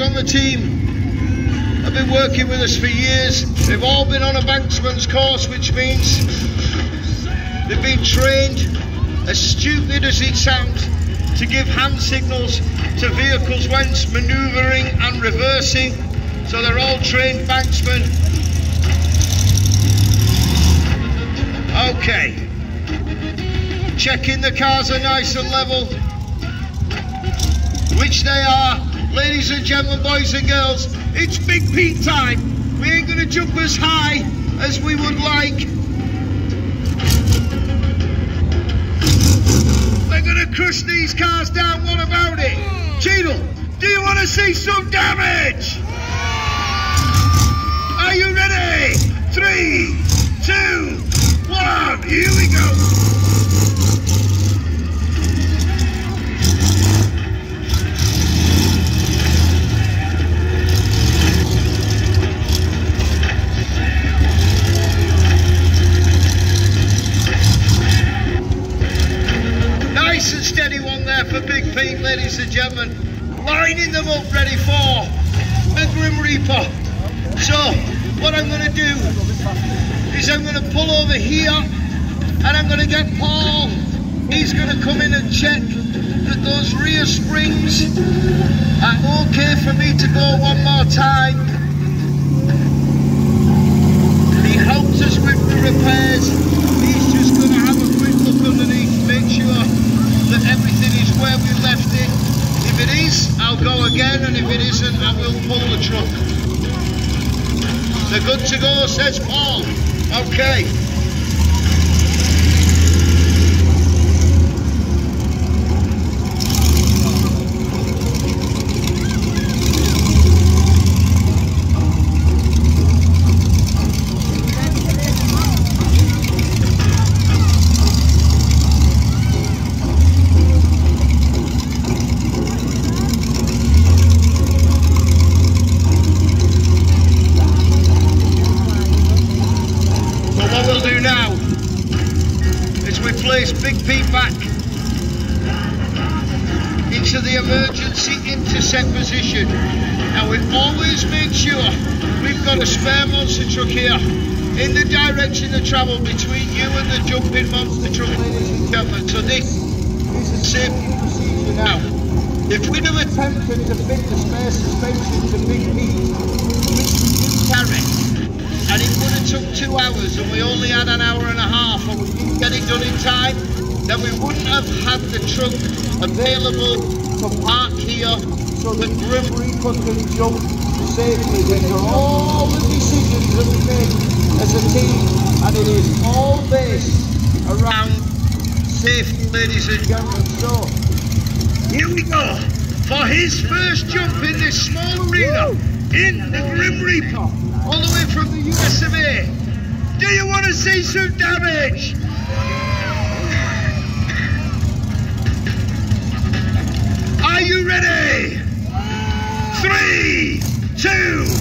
on the team have been working with us for years. They've all been on a banksman's course, which means they've been trained, as stupid as it sounds, to give hand signals to vehicles whence manoeuvring and reversing. So they're all trained banksmen. Okay, checking the cars are nice and level, which they are. Ladies and gentlemen, boys and girls, it's Big Pete time. We ain't gonna jump as high as we would like. We're gonna crush these cars down. What about it? Cheadle, do you want to see some damage? Are you ready? 3, 2, 1, here we go. Nice and steady one there for Big Pete, ladies and gentlemen. Lining them up ready for the Grim Reaper. So, what I'm going to do is I'm going to pull over here and I'm going to get Paul. He's going to come in and check that those rear springs are okay for me to go one more time. He helped us with the repairs. He's just going to have a quick look underneath, make sure that everything is where we left it. If it is, I'll go again, and if it isn't, I will pull the truck. They're good to go, says Paul. Okay. Place Big Pete back into the emergency intercept position. Now we always make sure we've got a spare monster truck here in the direction of travel between you and the jumping monster truck, ladies and gentlemen. So this is a safety procedure now. If we'd have attempted to fit the spare suspension to Big Pete, which we didn't carry, and it would have took 2 hours and we only had an hour and a half and we didn't get it done in time, then we wouldn't have had the truck available to park here so that Grim Reaper can jump safely. These are all the decisions that we make as a team, and it is all based around safety, ladies and gentlemen. So here we go for his first jump in this small arena in the Grim Reaper, all the way from the US of A. Do you want to see some damage? Are you ready? 3, 2,